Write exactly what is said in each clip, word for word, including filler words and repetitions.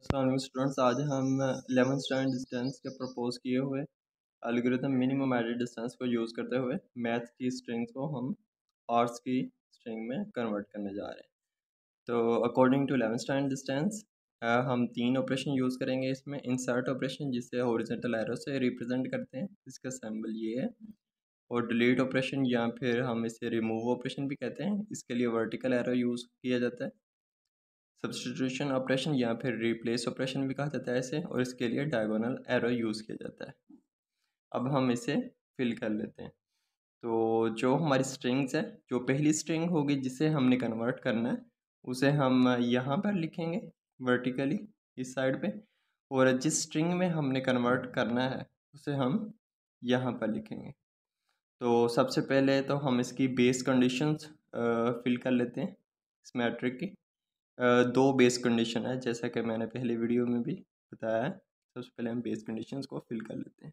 अस्सलाम स्टूडेंट्स, आज हम इलेवंथ स्टैंडर्ड डिस्टेंस के प्रपोज किए हुए एल्गोरिथम मिनिमम एडेड डिस्टेंस को यूज़ करते हुए मैथ की स्ट्रिंग्स को हम आर्ट्स की स्ट्रिंग में कन्वर्ट करने जा रहे हैं। तो according to Levenshtein distance हम तीन ऑपरेशन यूज़ करेंगे इसमें। इंसर्ट ऑपरेशन जिसे हॉरिजॉन्टल एरो से रिप्रेजेंट करते हैं, इसका सिंबल ये है। और डिलीट ऑपरेशन या फिर हम इसे रिमूव ऑपरेशन भी कहते हैं, इसके लिए वर्टिकल एरो यूज़ किया जाता है। सब्स्टिट्यूशन ऑपरेशन या फिर रिप्लेस ऑपरेशन भी कहा जाता है इसे, और इसके लिए डायगोनल एरो यूज़ किया जाता है। अब हम इसे फिल कर लेते हैं। तो जो हमारी स्ट्रिंग्स है, जो पहली स्ट्रिंग होगी जिसे हमने कन्वर्ट करना है, उसे हम यहाँ पर लिखेंगे वर्टिकली इस साइड पे, और जिस स्ट्रिंग में हमने कन्वर्ट करना है उसे हम यहाँ पर लिखेंगे। तो सबसे पहले तो हम इसकी बेस कंडीशंस फिल कर लेते हैं इस मैट्रिक की। दो बेस कंडीशन है, जैसा कि मैंने पहले वीडियो में भी बताया है। सबसे पहले हम बेस कंडीशंस को फिल कर लेते हैं।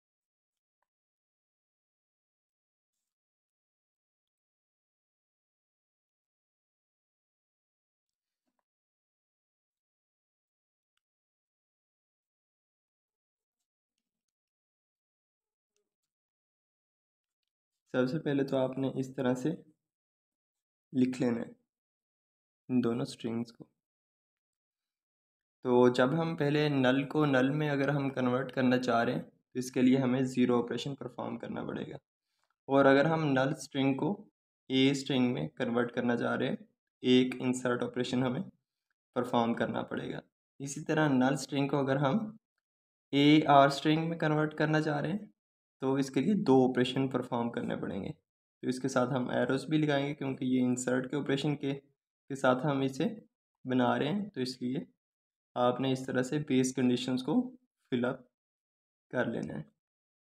सबसे पहले तो आपने इस तरह से लिख लेना है इन दोनों स्ट्रिंग्स को। तो जब हम पहले नल को नल में अगर हम कन्वर्ट करना चाह रहे हैं तो इसके लिए हमें ज़ीरो ऑपरेशन परफॉर्म करना पड़ेगा। और अगर हम नल स्ट्रिंग को ए स्ट्रिंग में कन्वर्ट करना चाह रहे हैं, एक इंसर्ट ऑपरेशन हमें परफॉर्म करना पड़ेगा। इसी तरह नल स्ट्रिंग को अगर हम ए आर स्ट्रिंग में कन्वर्ट करना चाह रहे हैं तो इसके लिए दो ऑपरेशन परफॉर्म करने पड़ेंगे। तो इसके साथ हम एरोस भी लगाएंगे क्योंकि ये इंसर्ट के ऑपरेशन के के साथ हम इसे बना रहे हैं, तो इसलिए आपने इस तरह से बेस कंडीशंस को फिलअप कर लेना है।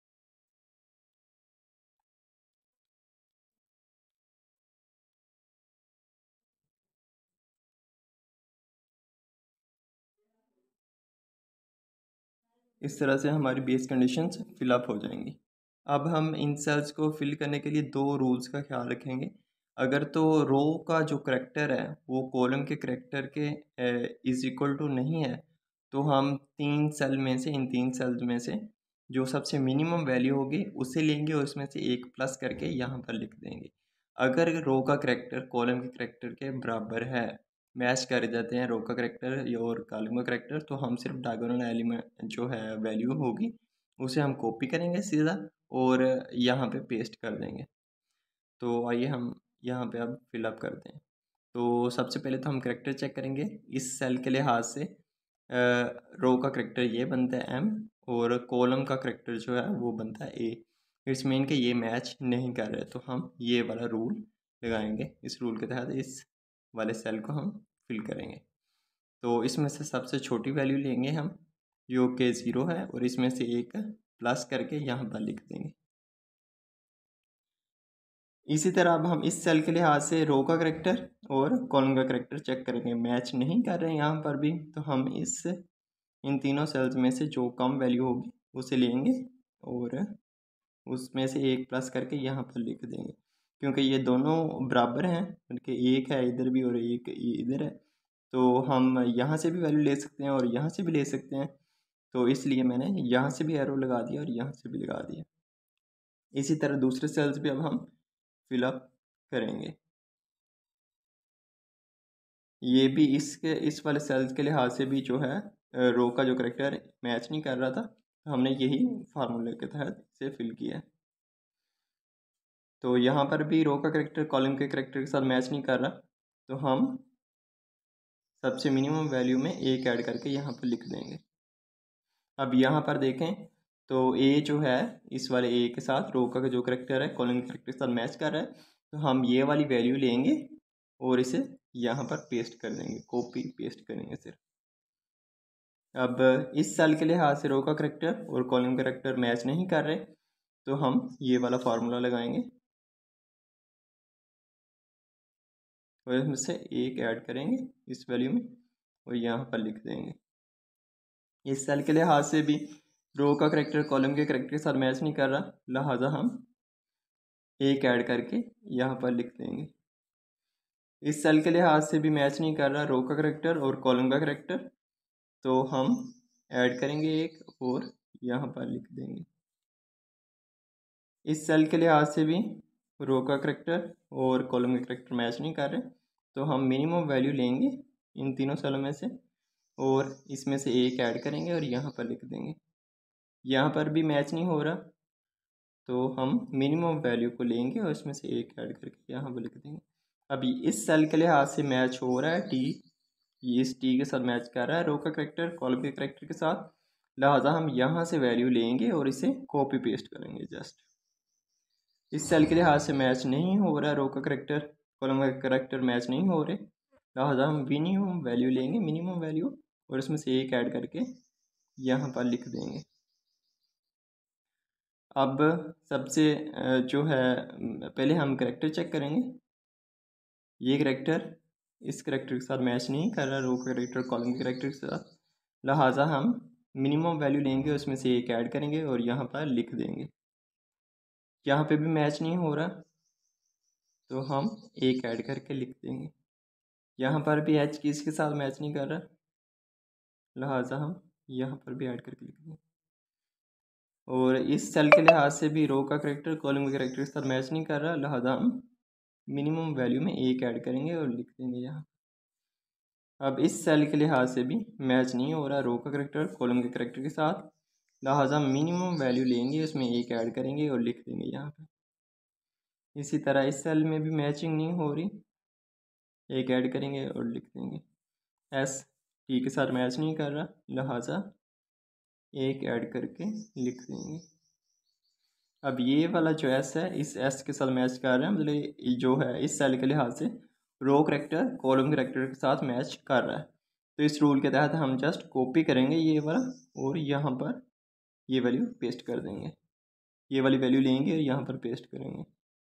इस तरह से हमारी बेस कंडीशंस फिलअप हो जाएंगी। अब हम इन सेल्स को फिल करने के लिए दो रूल्स का ख्याल रखेंगे। अगर तो रो का जो करैक्टर है वो कॉलम के करैक्टर के इज इक्वल टू नहीं है, तो हम तीन सेल में से इन तीन सेल्स में से जो सबसे मिनिमम वैल्यू होगी उसे लेंगे और उसमें से एक प्लस करके यहाँ पर लिख देंगे। अगर रो का करैक्टर कॉलम के करैक्टर के बराबर है, मैच कर जाते हैं रो का करैक्टर और कॉलम का करैक्टर, तो हम सिर्फ डायगोनल एलिमेंट जो है वैल्यू होगी उसे हम कॉपी करेंगे सीधा और यहाँ पे पेस्ट कर देंगे। तो आइए हम यहाँ पे अब फिलअप करते हैं। तो सबसे पहले तो हम करैक्टर चेक करेंगे इस सेल के लिहाज से। रो का करैक्टर ये बनता है एम और कॉलम का करैक्टर जो है वो बनता है ए। इट्स मीन कि ये मैच नहीं कर रहे, तो हम ये वाला रूल लगाएंगे। इस रूल के तहत इस वाले सेल को हम फिल करेंगे। तो इसमें से सबसे छोटी वैल्यू लेंगे हम जो कि ज़ीरो है और इसमें से एक प्लस करके यहाँ पर लिख देंगे। इसी तरह अब हम इस सेल के लिहाज से रो का करैक्टर और कॉलम का करैक्टर चेक करेंगे, मैच नहीं कर रहे हैं यहाँ पर भी, तो हम इस इन तीनों सेल्स में से जो कम वैल्यू होगी उसे लेंगे और उसमें से एक प्लस करके यहाँ पर लिख देंगे। क्योंकि ये दोनों बराबर हैं, बल्कि एक है इधर भी और एक इधर है, तो हम यहाँ से भी वैल्यू ले सकते हैं और यहाँ से भी ले सकते हैं। तो इसलिए मैंने यहाँ से भी एरो लगा दिया और यहाँ से भी लगा दिया। इसी तरह दूसरे सेल्स भी अब हम फिलअप करेंगे। ये भी इसके इस वाले सेल्स के लिहाज से भी जो है रो का जो करैक्टर मैच नहीं कर रहा था, तो हमने यही फार्मूले के तहत इसे फिल किया है। तो यहाँ पर भी रो का करैक्टर कॉलम के करैक्टर के साथ मैच नहीं कर रहा, तो हम सबसे मिनिमम वैल्यू में एक ऐड करके यहाँ पर लिख देंगे। अब यहाँ पर देखें तो ए जो है इस वाले ए के साथ रो का जो करैक्टर है कॉलम के करैक्टर के साथ मैच कर रहा है, तो हम ये वाली वैल्यू लेंगे और इसे यहाँ पर पेस्ट कर देंगे, कॉपी पेस्ट करेंगे सिर्फ। अब इस सेल के लिहाज से रो का करैक्टर और कॉलम का करैक्टर मैच नहीं कर रहे, तो हम ये वाला फार्मूला लगाएंगे और इसमें से एक ऐड करेंगे इस वैल्यू में और यहाँ पर लिख देंगे। इस सेल के लिहाज से भी रो का करैक्टर कॉलम के करैक्टर के साथ मैच नहीं कर रहा, लिहाजा हम एक ऐड करके यहाँ पर लिख देंगे। इस सेल के लिहाज से भी मैच नहीं कर रहा रो का करैक्टर और कॉलम का करैक्टर, तो हम ऐड करेंगे एक और यहाँ पर लिख देंगे। इस सेल के लिहाज से भी रो का करैक्टर और कॉलम का करैक्टर मैच नहीं कर रहे, तो हम मिनिमम वैल्यू लेंगे इन तीनों सेलों में से और इसमें से एक ऐड करेंगे और यहाँ पर लिख देंगे। यहाँ पर भी मैच नहीं हो रहा, तो हम मिनिमम वैल्यू को लेंगे और इसमें से एक ऐड करके यहाँ पर लिख देंगे। अभी इस सेल के लिहाज से मैच हो रहा है टी, ये इस टी के साथ मैच कर रहा है रो का करैक्टर कॉलम के करैक्टर के साथ, लिहाजा हम यहाँ से वैल्यू लेंगे और इसे कॉपी पेस्ट करेंगे। जस्ट इस सेल के लिहाज से मैच नहीं हो रहा रो का करैक्टर कॉलम का करैक्टर मैच नहीं हो रहे, लिहाजा हम मिनिमम वैल्यू लेंगे मिनिमम वैल्यू और इसमें से एक ऐड करके यहाँ पर लिख देंगे। अब सबसे जो है पहले हम करैक्टर चेक करेंगे। ये करैक्टर इस करैक्टर के साथ मैच नहीं कर रहा रो का करैक्टर कॉलम के करैक्टर के साथ, लिहाजा हम मिनिमम वैल्यू लेंगे उसमें से एक ऐड करेंगे और यहाँ पर लिख देंगे। यहाँ पे भी मैच नहीं हो रहा, तो हम एक ऐड करके लिख देंगे। यहाँ पर भी एच किस के साथ मैच नहीं कर रहा, लिहाजा हम यहाँ पर भी ऐड करके लिख देंगे। और इस सेल के लिहाज से भी रो का करैक्टर कॉलम के करैक्टर के साथ मैच नहीं कर रहा, लिहाजा हम मिनिमम वैल्यू में एक ऐड करेंगे और लिख देंगे यहाँ। अब इस सेल के लिहाज से भी मैच नहीं हो रहा रो का करैक्टर कॉलम के करैक्टर के साथ, लिहाजा मिनिमम वैल्यू लेंगे उसमें एक ऐड करेंगे और लिख देंगे यहाँ पे। इसी तरह इस सेल में भी मैचिंग नहीं हो रही, एक ऐड करेंगे और लिख देंगे। एस टी के साथ मैच नहीं कर रहा, लिहाजा एक ऐड करके लिख देंगे। अब ये वाला जो एस है इस एस के साथ मैच कर रहा है, मतलब जो है इस सेल के लिहाज से रो करैक्टर कॉलम करैक्टर के साथ मैच कर रहा है, तो इस रूल के तहत हम जस्ट कॉपी करेंगे ये वाला और यहाँ पर ये वैल्यू पेस्ट कर देंगे। ये वाली वैल्यू लेंगे और यहाँ पर पेस्ट करेंगे।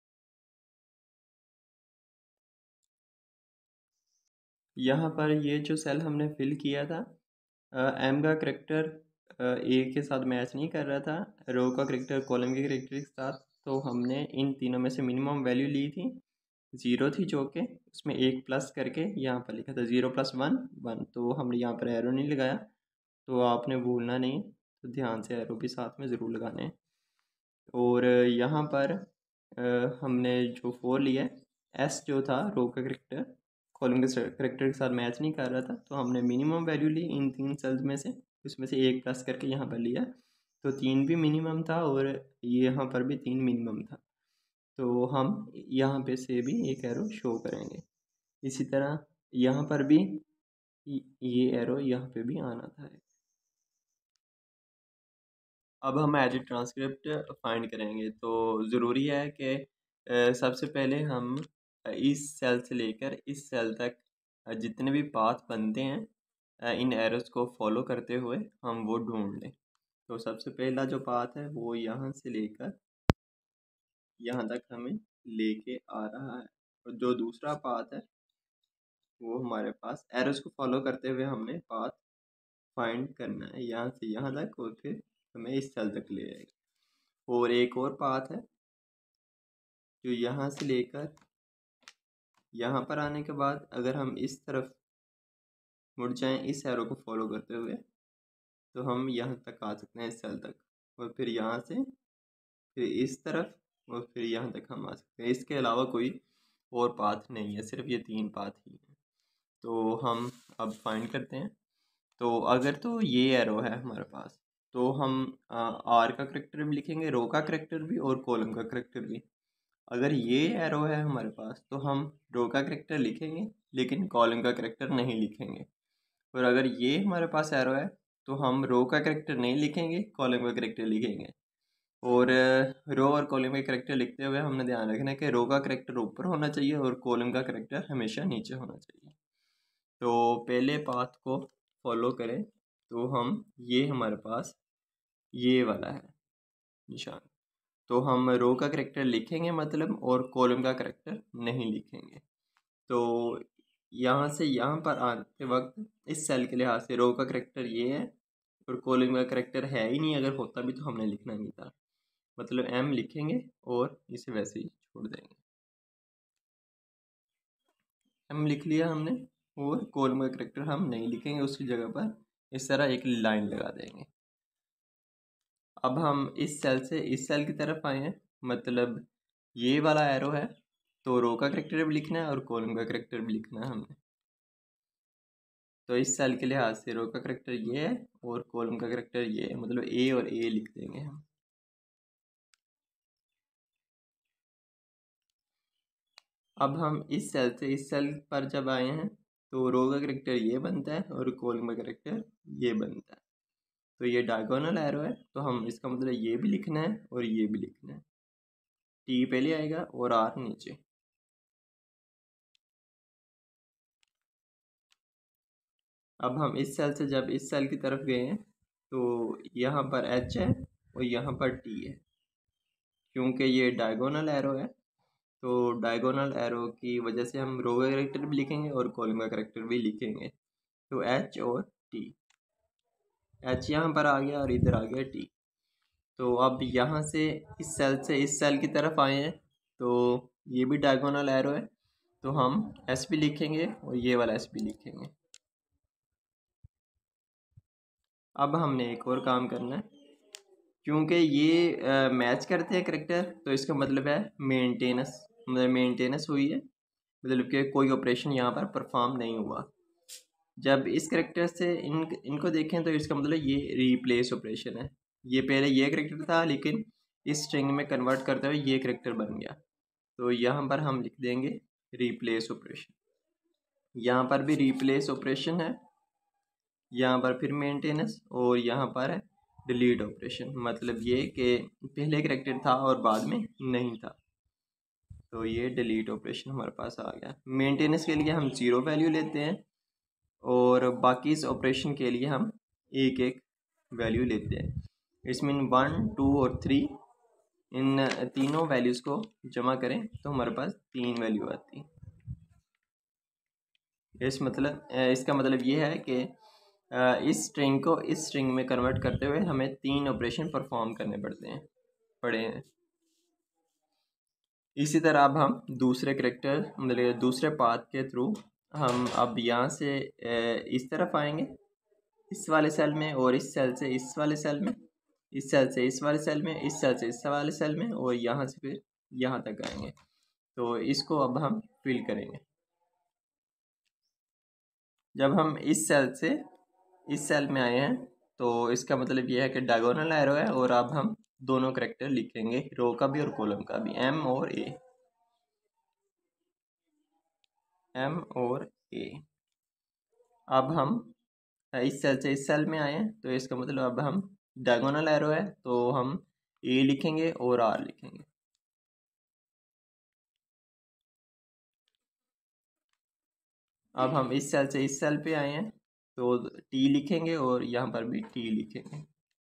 यहाँ पर ये जो सेल हमने फिल किया था, एम का करैक्टर ए के साथ मैच नहीं कर रहा था रो का करैक्टर कॉलम के करैक्टर के साथ, तो हमने इन तीनों में से मिनिमम वैल्यू ली थी, ज़ीरो थी जो कि उसमें एक प्लस करके यहाँ पर लिखा था ज़ीरो प्लस वन वन, तो हमने यहाँ पर एरो नहीं लगाया, तो आपने भूलना नहीं, तो ध्यान से एरो भी साथ में ज़रूर लगाने। और यहाँ पर आ, हमने जो फोर लिया एस जो था रो का करैक्टर कॉलम के करैक्टर के साथ मैच नहीं कर रहा था, तो हमने मिनिमम वैल्यू ली इन तीन सेल्स में से, उसमें से एक प्लस करके यहाँ पर लिया, तो तीन भी मिनिमम था और यहाँ पर भी तीन मिनिमम था, तो हम यहाँ पे से भी एक एरो शो करेंगे। इसी तरह यहाँ पर भी ये एरो यहाँ पे भी आना था। अब हम एज ट्रांसक्रिप्ट फाइंड करेंगे, तो ज़रूरी है कि सबसे पहले हम इस सेल से लेकर इस सेल तक जितने भी पाथ बनते हैं इन एरोस को फॉलो करते हुए हम वो ढूंढ लें। तो सबसे पहला जो पाथ है वो यहाँ से लेकर यहाँ तक हमें लेके आ रहा है, और जो दूसरा पाथ है वो हमारे पास एरोस को फॉलो करते हुए हमने पाथ फाइंड करना है यहाँ से यहाँ तक, और फिर हमें इस सेल तक ले जाएगा। और एक और पाथ है जो यहाँ से लेकर यहाँ पर आने के बाद अगर हम इस तरफ मुड़ जाएं इस एरो को फॉलो करते हुए, तो हम यहाँ तक आ सकते हैं इस सेल तक, और फिर यहाँ से फिर इस तरफ और फिर यहाँ तक हम आ सकते हैं। इसके अलावा कोई और पाथ नहीं है, सिर्फ ये तीन पाथ ही हैं। तो हम अब फाइंड करते हैं। तो अगर तो ये एरो है हमारे पास, तो हम आर का करैक्टर भी लिखेंगे, रो का करैक्टर भी और कॉलम का करैक्टर भी। अगर ये एरो है हमारे पास तो हम रो का करैक्टर लिखेंगे लेकिन कॉलम का करैक्टर नहीं लिखेंगे। और अगर ये हमारे पास एरो है तो हम रो का करैक्टर नहीं लिखेंगे, कॉलम का करैक्टर लिखेंगे। और रो और कॉलम का करैक्टर लिखते हुए हमने ध्यान रखना है कि रो का करैक्टर ऊपर होना चाहिए और कॉलम का करैक्टर हमेशा नीचे होना चाहिए। तो पहले पाथ को फॉलो करें, तो हम ये हमारे पास ये वाला है निशान, तो हम रो का करैक्टर लिखेंगे मतलब, और कॉलम का करैक्टर नहीं लिखेंगे। तो यहाँ से यहाँ पर आते वक्त इस सेल के लिहाज से रो का करैक्टर ये है और कॉलम का करैक्टर है ही नहीं, अगर होता भी तो हमने लिखना नहीं था, मतलब एम लिखेंगे और इसे वैसे ही छोड़ देंगे। एम लिख लिया हमने और कॉलम का करैक्टर हम नहीं लिखेंगे, उसकी जगह पर इस तरह एक लाइन लगा देंगे। अब हम इस सेल से इस सेल की तरफ आए हैं, मतलब ये वाला एरो है, तो रो का करेक्टर भी लिखना है और कॉलम का करेक्टर भी लिखना है हमने। तो इस सेल के लिहाज से रो का करेक्टर ये है और कॉलम का करेक्टर ये है, मतलब ए और ए लिख देंगे हम। अब हम इस सेल से इस सेल पर जब आए हैं तो रो का करेक्टर ये बनता है और कॉलम का करेक्टर ये बनता है। तो ये डायगोनल एरो है, तो हम इसका मतलब ये भी लिखना है और ये भी लिखना है। टी पहले आएगा और आर नीचे। अब हम इस सेल से जब इस सेल की तरफ गए हैं तो यहाँ पर एच है और यहाँ पर टी है। क्योंकि ये डायगोनल एरो है तो डायगोनल एरो की वजह से हम रो का करेक्टर भी लिखेंगे और कॉलम का करेक्टर भी लिखेंगे। तो एच और टी, एच यहाँ पर आ गया और इधर आ गया टी। तो अब यहाँ से इस सेल से इस सेल की तरफ आए हैं तो ये भी डायगोनल एरो है, तो हम एस भी लिखेंगे और ये वाला एस भी लिखेंगे। अब हमने एक और काम करना है, क्योंकि ये मैच करते हैं करेक्टर, तो इसका मतलब है मेंटेनेंस, मतलब मेंटेनेंस हुई है, मतलब कि कोई ऑपरेशन यहाँ पर परफॉर्म नहीं हुआ। जब इस करेक्टर से इन इनको देखें तो इसका मतलब ये रिप्लेस ऑपरेशन है। ये पहले ये करेक्टर था लेकिन इस स्ट्रिंग में कन्वर्ट करते हुए ये करेक्टर बन गया, तो यहाँ पर हम लिख देंगे रिप्लेस ऑपरेशन। यहाँ पर भी रिप्लेस ऑपरेशन है, यहाँ पर फिर मेंटेनेंस और यहाँ पर है डिलीट ऑपरेशन। मतलब ये कि पहले करेक्टर था और बाद में नहीं था, तो ये डिलीट ऑपरेशन हमारे पास आ गया। मेंटेनेंस के लिए हम ज़ीरो वैल्यू लेते हैं और बाकी इस ऑपरेशन के लिए हम एक एक वैल्यू लेते हैं। इट्स मीन वन टू और थ्री, इन तीनों वैल्यूज़ को जमा करें तो हमारे पास तीन वैल्यू आती है। इस मतलब इसका मतलब ये है कि इस स्ट्रिंग को इस स्ट्रिंग में कन्वर्ट करते हुए हमें तीन ऑपरेशन परफॉर्म करने पड़ते हैं पड़े हैं। इसी तरह अब हम दूसरे करेक्टर मतलब दूसरे पाथ के थ्रू हम अब यहाँ से इस तरफ आएंगे इस वाले सेल में, और इस सेल से इस वाले सेल में, इस सेल से इस वाले सेल में, इस सेल से इस वाले सेल में, और यहाँ से फिर यहाँ तक आएंगे। तो इसको अब हम फिल करेंगे। जब हम इस सेल से इस सेल में आए हैं तो इसका मतलब यह है कि डायगोनल एरो है, और अब हम दोनों करेक्टर लिखेंगे, रो का भी और कॉलम का भी, एम और ए, एम और ए। अब हम इस सेल से इस सेल में आए हैं तो इसका मतलब अब हम डायगोनल एरो है तो हम ए लिखेंगे और आर लिखेंगे। अब हम इस सेल से इस सेल पे आए हैं तो टी लिखेंगे और यहाँ पर भी टी लिखेंगे।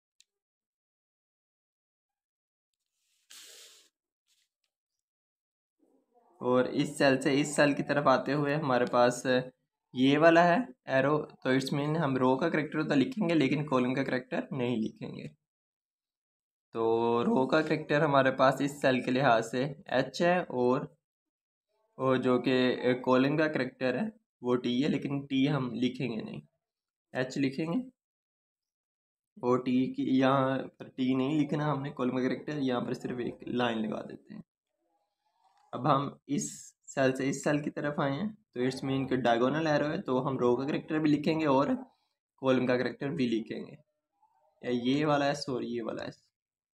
और इस सेल से इस सेल की तरफ आते हुए हमारे पास ये वाला है एरो, तो इट्स मीन हम रो का करेक्टर तो लिखेंगे लेकिन कॉलम का करेक्टर नहीं लिखेंगे। तो रो का करेक्टर हमारे पास इस सेल के लिहाज से एच है, और और जो कि कॉलम का करेक्टर है वो टी है, लेकिन टी हम लिखेंगे नहीं, एच लिखेंगे। और टी की यहाँ पर टी नहीं लिखना हमने, कॉलम का करेक्टर यहाँ पर सिर्फ एक लाइन लगा देते हैं। अब हम इस सेल से इस सेल की तरफ आए हैं तो इट्स मीन कि डायगोनल एरो है तो हम रो का करेक्टर भी लिखेंगे और कॉलम का करेक्टर भी लिखेंगे, या ये वाला एस और ये वाला एस।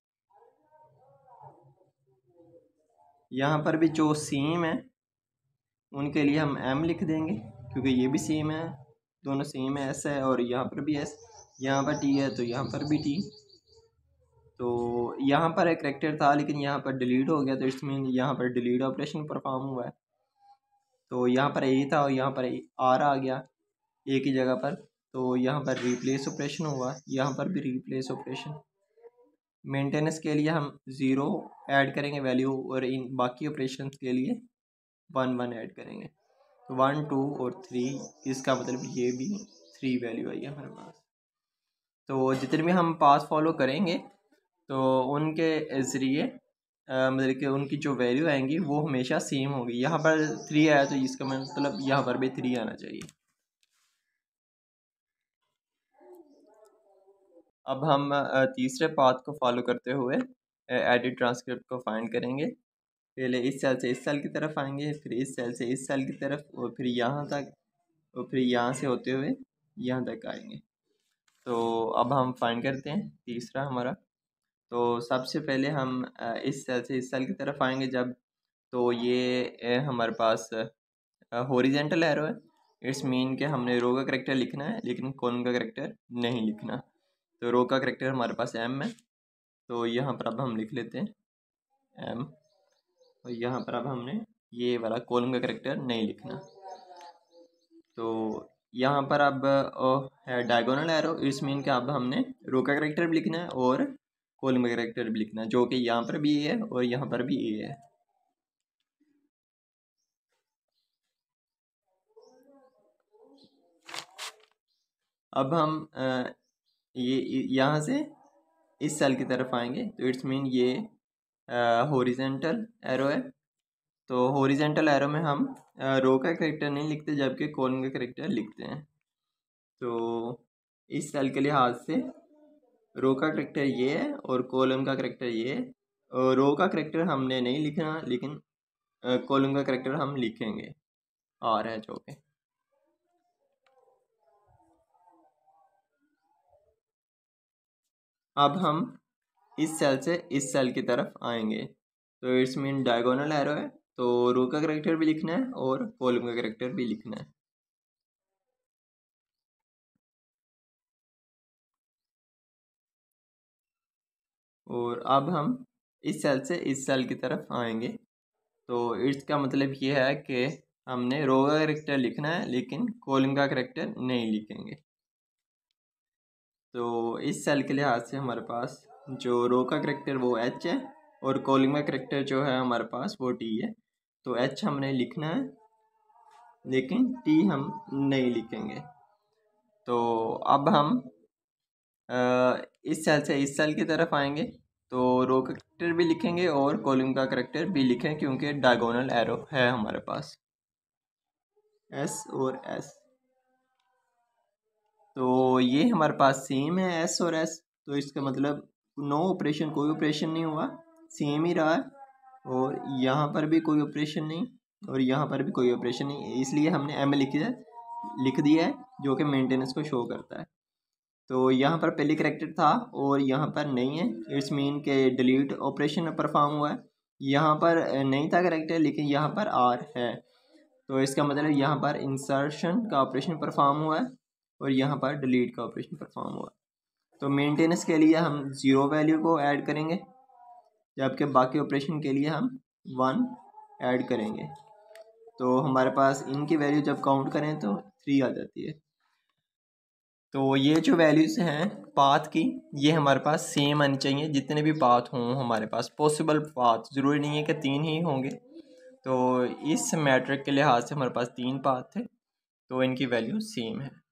यहाँ पर भी जो सेम है उनके लिए हम एम लिख देंगे क्योंकि ये भी सेम है, दोनों सेम है, एस है, और यहाँ पर भी एस, यहाँ पर टी है तो यहाँ पर भी टी। तो यहाँ पर एक करेक्टर था लेकिन यहाँ पर डिलीट हो गया, तो इट्स मीन यहाँ पर डिलीट ऑपरेशन परफॉर्म हुआ है। तो यहाँ पर ए था और यहाँ पर आर आ गया ए की जगह पर, तो यहाँ पर रिप्लेस ऑपरेशन हुआ, यहाँ पर भी रिप्लेस ऑपरेशन। मेंटेनेंस के लिए हम ज़ीरो ऐड करेंगे वैल्यू, और इन बाकी ऑपरेशन के लिए वन वन ऐड करेंगे। तो वन टू और थ्री, इसका मतलब ये भी थ्री वैल्यू आई है हमारे पास। तो जितने भी हम पास फॉलो करेंगे तो उनके ज़रिए मतलब कि उनकी जो वैल्यू आएंगी वो हमेशा सेम होगी। यहाँ पर थ्री आया तो इसका मतलब यहाँ पर भी थ्री आना चाहिए। अब हम अ, तीसरे पाथ को फॉलो करते हुए एडिट ट्रांसक्रिप्ट को फाइंड करेंगे। पहले इस सेल से इस सेल की तरफ आएंगे, फिर इस सेल से इस सेल की तरफ, और फिर यहाँ तक, और फिर यहाँ से होते हुए यहाँ तक आएंगे। तो अब हम फाइंड करते हैं तीसरा हमारा। तो सबसे पहले हम अ, इस सेल से इस सेल की तरफ आएंगे जब, तो ये अ, हमारे पास हॉरिजेंटल एरो है। इट्स मीन कि हमने रो का करेक्टर लिखना है लेकिन कॉलम का करेक्टर नहीं लिखना। तो रो का करेक्टर हमारे पास एम है, तो यहाँ पर अब हम लिख लेते हैं एम, और यहाँ पर अब हमने ये वाला कॉलम का करेक्टर नहीं लिखना। तो यहाँ पर अब है डायगोनल एरो, इट्स मीन कि अब हमने रो का करेक्टर भी लिखना है और कॉलम का करेक्टर भी लिखना है, जो कि यहाँ पर भी ए है और यहाँ पर भी ए है। अब हम आ, ये यहाँ से इस सेल की तरफ आएंगे, तो इट्स मीन ये हॉरिजेंटल एरो है। तो हॉरिजेंटल एरो में हम रो का करेक्टर नहीं लिखते जबकि कॉलम का करेक्टर लिखते हैं। तो इस सेल के लिहाज से रो का करेक्टर ये है और कॉलम का करेक्टर ये है। और रो का करेक्टर हमने नहीं लिखना लेकिन कॉलम का करेक्टर हम लिखेंगे, आर है जो कि। अब हम इस सेल से इस सेल की तरफ आएंगे, तो इट्स मीन डायगोनल एरो है, तो रो का करेक्टर भी लिखना है और कॉलम का करेक्टर भी लिखना है। और अब हम इस सेल से इस सेल की तरफ आएंगे, तो इसका मतलब ये है कि हमने रो का करेक्टर लिखना है लेकिन कॉलम का करेक्टर नहीं लिखेंगे। तो इस सेल के लिहाज से हमारे पास जो रो का करेक्टर वो एच है और कॉलम का करेक्टर जो है हमारे पास वो टी है। तो एच हमने लिखना है लेकिन टी हम नहीं लिखेंगे। तो अब हम आ, इस सेल से इस सेल की तरफ आएंगे, तो रो का करेक्टर भी लिखेंगे और कॉलम का करेक्टर भी लिखें क्योंकि डायगोनल एरो है हमारे पास एस और एस। तो ये हमारे पास सेम है एस और एस, तो इसका मतलब नो ऑपरेशन, कोई ऑपरेशन नहीं हुआ, सेम ही रहा है। और यहाँ पर भी कोई ऑपरेशन नहीं और यहाँ पर भी कोई ऑपरेशन नहीं, इसलिए हमने एम लिख दिया लिख दिया है जो कि मेंटेनेंस को शो करता है। तो यहाँ पर पहले करेक्टर था और यहाँ पर नहीं है, इट्स मीन के डिलीट ऑपरेशन परफॉर्म हुआ है। यहाँ पर नहीं था करेक्टर लेकिन यहाँ पर आर है, तो इसका मतलब यहाँ पर इंसर्शन का ऑपरेशन परफॉर्म हुआ है और यहाँ पर डिलीट का ऑपरेशन परफॉर्म हुआ। तो मेंटेनेंस के लिए हम ज़ीरो वैल्यू को ऐड करेंगे जबकि बाकी ऑपरेशन के लिए हम वन ऐड करेंगे। तो हमारे पास इनकी वैल्यू जब काउंट करें तो थ्री आ जाती है। तो ये जो वैल्यूज़ हैं पाथ की, ये हमारे पास सेम आनी चाहिए जितने भी पाथ हों हमारे पास, पॉसिबल पाथ, ज़रूरी नहीं है कि तीन ही होंगे। तो इस मैट्रिक के लिहाज से हमारे पास तीन पाथ थे, तो इनकी वैल्यू सेम है।